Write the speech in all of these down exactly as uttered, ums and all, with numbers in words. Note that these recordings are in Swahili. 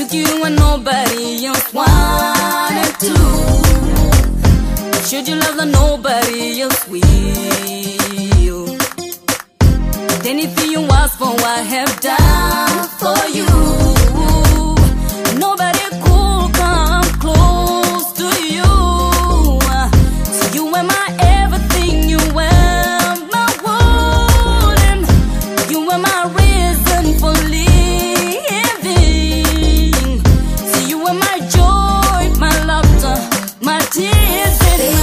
with you when nobody else wanted to? Should you love that nobody else will? Anything you ask for, I have done for you. Nobody could come close to you. So you were my everything, you were my world, and you were my reason for living. So you were my joy, my laughter, my tears, and my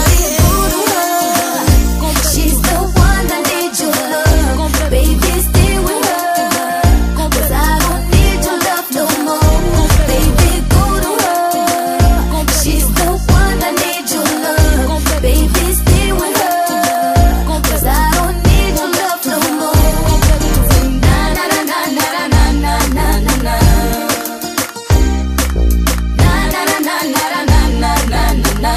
she's the one that needs your love. Baby, stay with her, 'cause I don't need your love no more. Baby, go to her. She's the one that needs your love. Baby, stay with her, 'cause I don't need your love no more. Na na na na na na na na na na. Na na na na na na na na na na.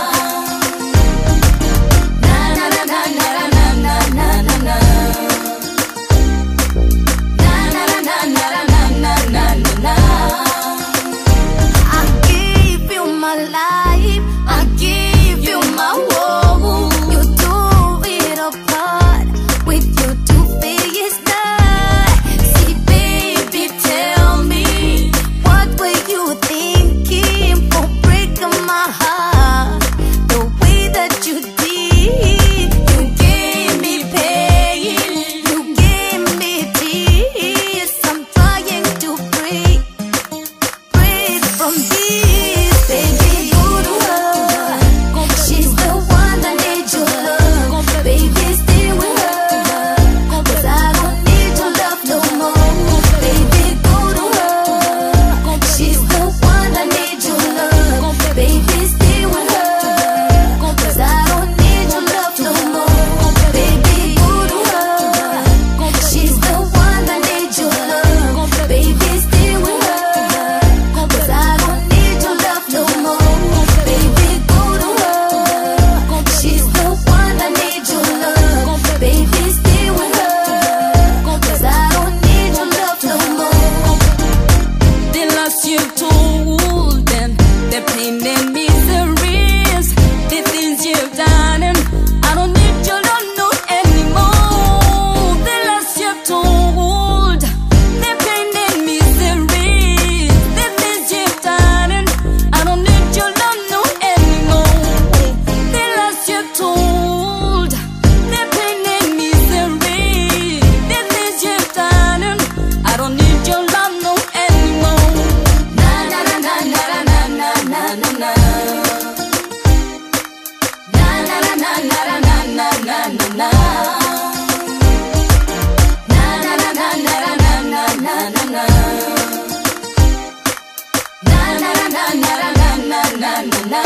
I give you my life, I give you my world. You do it apart with your two-faced eye. See, baby, tell me, what were you thinking for breaking my heart the way that you did? You gave me pain, you gave me tears. I'm trying to breathe, breathe from this. Baby, go to her. She's the one that needs your love. Baby, stay with her, 'cause I don't need your love no more. Baby, go to her. She's the one that needs your love. Baby, stay with her, 'cause I don't need your love no more. Baby, go to her. She's the one that needs your love. Baby, stay with her, 'cause I don't need your love no more. Baby, go to her. She's the one that needs your love. Baby, stay with her, 'cause I don't need your love no more. the loss you told them, the pain and miseries, the things you've done, and I don't need your love no anymore. The loss you told, the pain and miseries, the things you've done, and I don't need your love no anymore. The loss you told, the pain and miseries, the things you've done, and I don't need your love no anymore. Na na na na na na na na na na. Na na na na na na na na na na. Na na na na na na na na na na. Na na na na na na na na na.